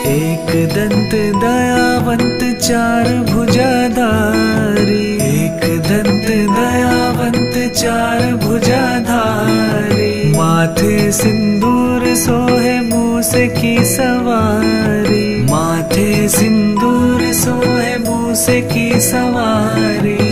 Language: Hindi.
एक दंत दयावंत चार भुजाधारी, एक दंत दयावंत चार भुजाधारी। माथे सिंदूर सोहे मूस की सवारी, माथे सिंदूर सोहे मूस की सवारी।